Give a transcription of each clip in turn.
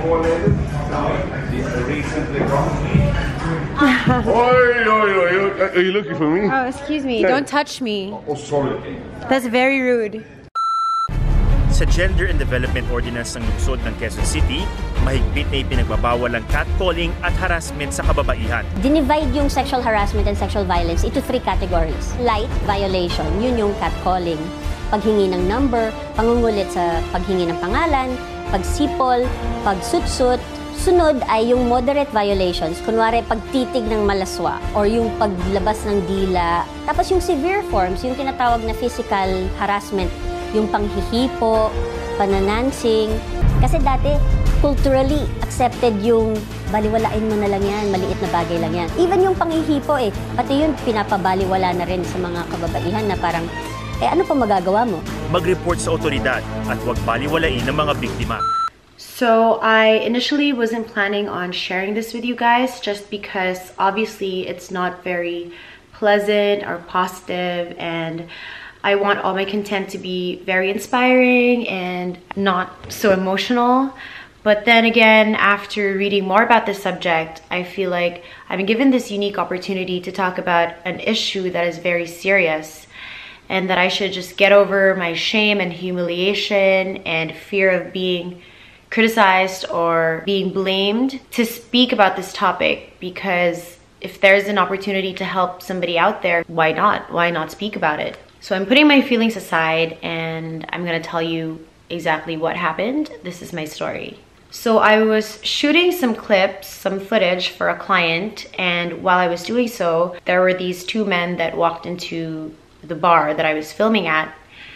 recently Are you looking for me? Oh, excuse me. Don't touch me. Oh, sorry. That's very rude. Sa Gender and Development Ordinance ng lungsod ng Quezon City, mahigpit na ipinagbabawal ang catcalling at harassment sa kababaihan. Dinivide yung sexual harassment and sexual violence into 3 categories. Light violation, yun yung catcalling. Paghingi ng number, pangungulit sa paghingi ng pangalan, pagsipol, pagsutsut. Sunod ay yung moderate violations, kunwari pagtitig ng malaswa or yung paglabas ng dila. Tapos yung severe forms, yung tinatawag na physical harassment, yung panghihipo, pananansing. Kasi dati, culturally accepted yung baliwalain mo na lang yan, maliit na bagay lang yan. Even yung panghihipo pati yun pinapabaliwala na rin sa mga kababaihan na parang, ano pa magagawa mo? Mag-report sa otoridad at huwag baliwalain ng mga biktima. So I initially wasn't planning on sharing this with you guys just because obviously it's not very pleasant or positive, and I want all my content to be very inspiring and not so emotional. But then again, after reading more about this subject, I feel like I've been given this unique opportunity to talk about an issue that is very serious, and that I should just get over my shame and humiliation and fear of being criticized or being blamed to speak about this topic, because if there's an opportunity to help somebody out there, why not? Why not speak about it? So I'm putting my feelings aside and I'm gonna tell you exactly what happened. This is my story. So I was shooting some clips, some footage for a client, and while I was doing so, there were these 2 men that walked into the bar that I was filming at.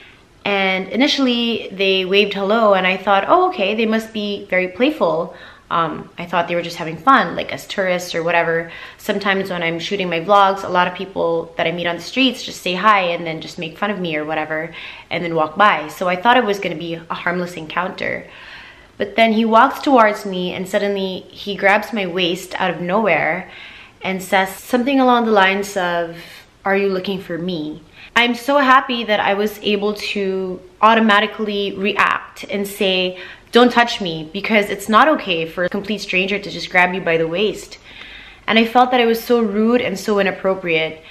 And initially they waved hello and I thought, oh, okay, they must be very playful. I thought they were just having fun, like as tourists or whatever. Sometimes when I'm shooting my vlogs, a lot of people that I meet on the streets just say hi and then just make fun of me or whatever and then walk by. So I thought it was going to be a harmless encounter. But then he walks towards me and suddenly he grabs my waist out of nowhere and says something along the lines of, "Are you looking for me?" I'm so happy that I was able to automatically react and say, "Don't touch me," because it's not okay for a complete stranger to just grab you by the waist. And I felt that it was so rude and so inappropriate.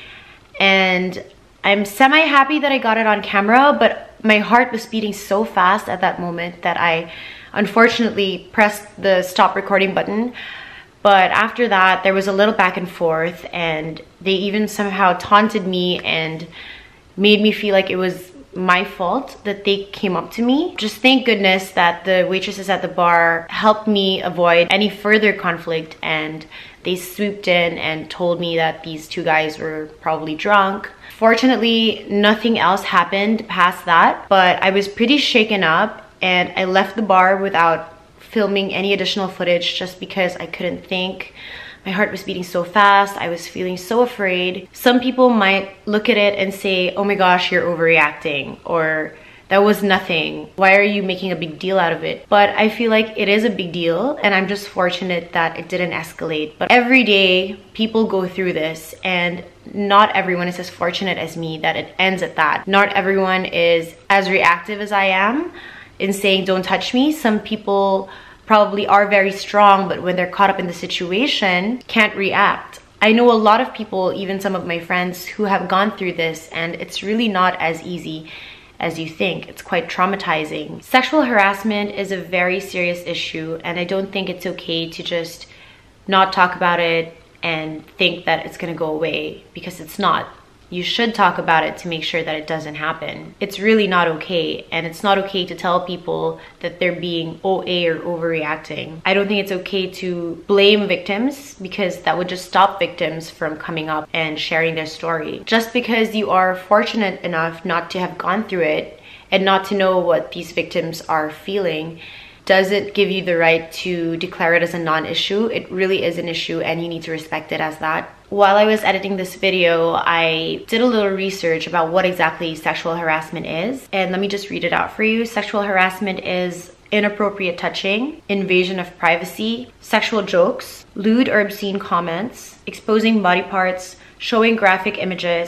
And I'm semi-happy that I got it on camera, but my heart was beating so fast at that moment that I unfortunately pressed the stop recording button. But after that, there was a little back and forth, and they even somehow taunted me and made me feel like it was my fault that they came up to me. Just thank goodness that the waitresses at the bar helped me avoid any further conflict, and they swooped in and told me that these 2 guys were probably drunk. Fortunately, nothing else happened past that, but I was pretty shaken up and I left the bar without filming any additional footage just because I couldn't think. My heart was beating so fast. I was feeling so afraid. Some people might look at it and say, "Oh my gosh, you're overreacting," or "That was nothing. Why are you making a big deal out of it?" But I feel like it is a big deal, and I'm just fortunate that it didn't escalate. But every day, people go through this, and not everyone is as fortunate as me that it ends at that. Not everyone is as reactive as I am in saying, "Don't touch me." Some people probably are very strong, but when they're caught up in the situation, can't react. I know a lot of people, even some of my friends, who have gone through this, and it's really not as easy as you think. It's quite traumatizing. Sexual harassment is a very serious issue, and I don't think it's okay to just not talk about it and think that it's gonna go away, because it's not. You should talk about it to make sure that it doesn't happen. It's really not okay, and it's not okay to tell people that they're being OA or overreacting. I don't think it's okay to blame victims, because that would just stop victims from coming up and sharing their story. Just because you are fortunate enough not to have gone through it and not to know what these victims are feeling doesn't give you the right to declare it as a non-issue. It really is an issue, and you need to respect it as that. While I was editing this video, I did a little research about what exactly sexual harassment is, and let me just read it out for you. Sexual harassment is inappropriate touching, invasion of privacy, sexual jokes, lewd or obscene comments, exposing body parts, showing graphic images,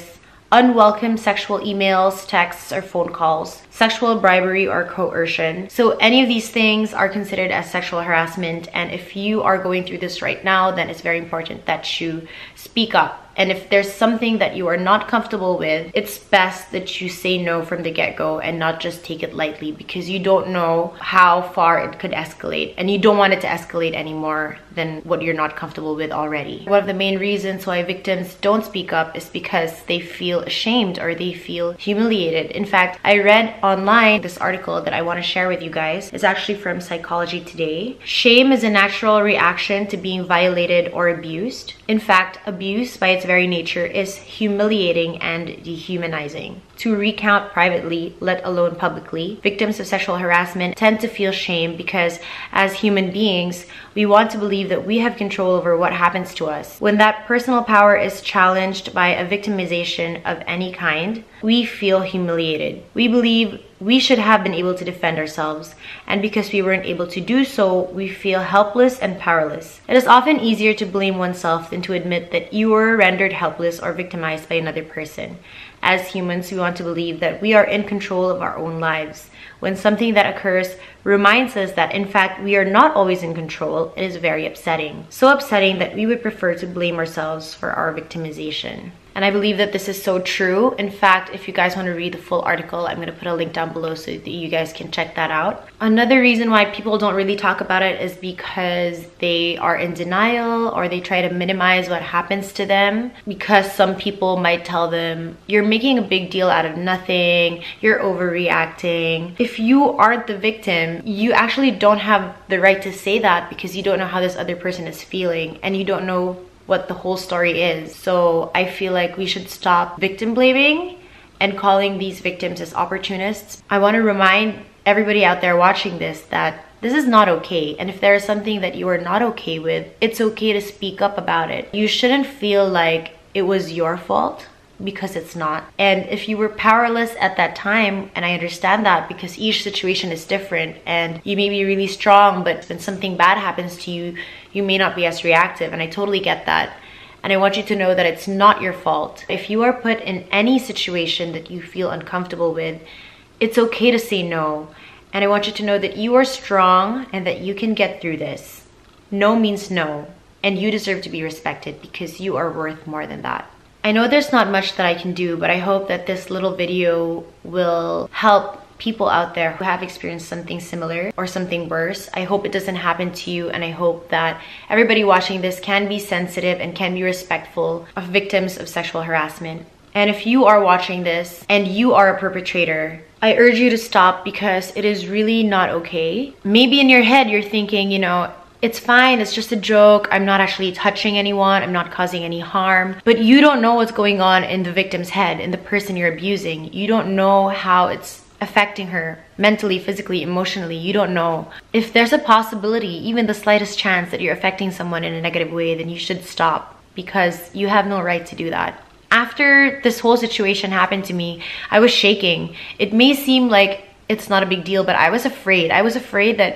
unwelcome sexual emails, texts, or phone calls, sexual bribery or coercion. So any of these things are considered as sexual harassment, and if you are going through this right now, then it's very important that you speak up. And if there's something that you are not comfortable with, it's best that you say no from the get-go and not just take it lightly, because you don't know how far it could escalate, and you don't want it to escalate any more than what you're not comfortable with already. One of the main reasons why victims don't speak up is because they feel ashamed or they feel humiliated. In fact, I read online this article that I want to share with you guys. It's actually from Psychology Today. Shame is a natural reaction to being violated or abused. In fact, abuse by its very nature is humiliating and dehumanizing. To recount privately, let alone publicly, victims of sexual harassment tend to feel shame because as human beings, we want to believe that we have control over what happens to us. When that personal power is challenged by a victimization of any kind, we feel humiliated. We believe we should have been able to defend ourselves, and because we weren't able to do so, we feel helpless and powerless. It is often easier to blame oneself than to admit that you were rendered helpless or victimized by another person. As humans, we want to believe that we are in control of our own lives. When something that occurs reminds us that in fact we are not always in control, it is very upsetting. So upsetting that we would prefer to blame ourselves for our victimization. And I believe that this is so true. In fact, if you guys want to read the full article, I'm going to put a link down below so that you guys can check that out. Another reason why people don't really talk about it is because they are in denial, or they try to minimize what happens to them, because some people might tell them, you're making a big deal out of nothing, you're overreacting. If you aren't the victim, you actually don't have the right to say that, because you don't know how this other person is feeling and you don't know what the whole story is. So I feel like we should stop victim blaming and calling these victims as opportunists. I want to remind everybody out there watching this that this is not okay. And if there is something that you are not okay with, it's okay to speak up about it. You shouldn't feel like it was your fault, because it's not. And if you were powerless at that time, and I understand that because each situation is different, and you may be really strong, but when something bad happens to you, you may not be as reactive, and I totally get that. And I want you to know that it's not your fault. If you are put in any situation that you feel uncomfortable with, it's okay to say no. And I want you to know that you are strong and that you can get through this. No means no, and you deserve to be respected because you are worth more than that. I know there's not much that I can do, but I hope that this little video will help people out there who have experienced something similar or something worse. I hope it doesn't happen to you, and I hope that everybody watching this can be sensitive and can be respectful of victims of sexual harassment. And if you are watching this and you are a perpetrator, I urge you to stop, because it is really not okay. Maybe in your head you're thinking, you know, it's fine, it's just a joke, I'm not actually touching anyone, I'm not causing any harm. But you don't know what's going on in the victim's head, in the person you're abusing. You don't know how it's affecting her mentally, physically, emotionally. You don't know. If there's a possibility, even the slightest chance, that you're affecting someone in a negative way, then you should stop, because you have no right to do that. After this whole situation happened to me, I was shaking. It may seem like it's not a big deal, but I was afraid. I was afraid that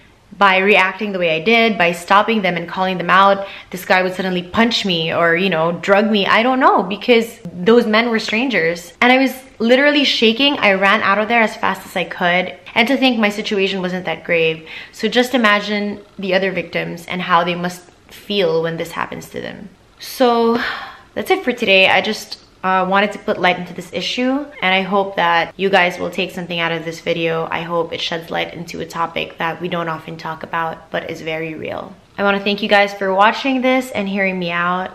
by reacting the way I did, by stopping them and calling them out, this guy would suddenly punch me or, you know, drug me. I don't know, because those men were strangers. And I was literally shaking. I ran out of there as fast as I could. And to think my situation wasn't that grave. So just imagine the other victims and how they must feel when this happens to them. So that's it for today. I just wanted to put light into this issue, and I hope that you guys will take something out of this video. I hope it sheds light into a topic that we don't often talk about but is very real. I want to thank you guys for watching this and hearing me out,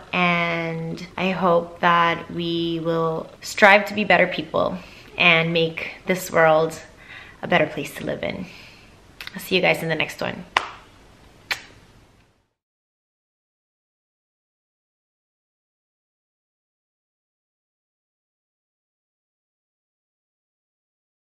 and I hope that we will strive to be better people and make this world a better place to live in. I'll see you guys in the next one.